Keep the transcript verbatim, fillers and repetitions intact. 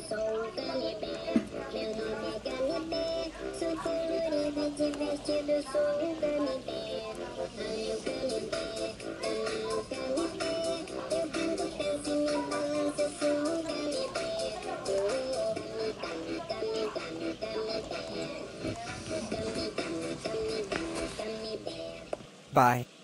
sou um gummy bear. Meu nome é Gummy Bear. Sou colorido e divertido, sou um gummy bear. Ame o Gummy Bear, ame o Gummy Bear. Eu brinco, danço e me balanço, eu sou um gummy bear. Oh, gummy, gummy, gummy, gummy, gummy bear. Gummy, gummy, gummy, gummy, gummy bear. Bye.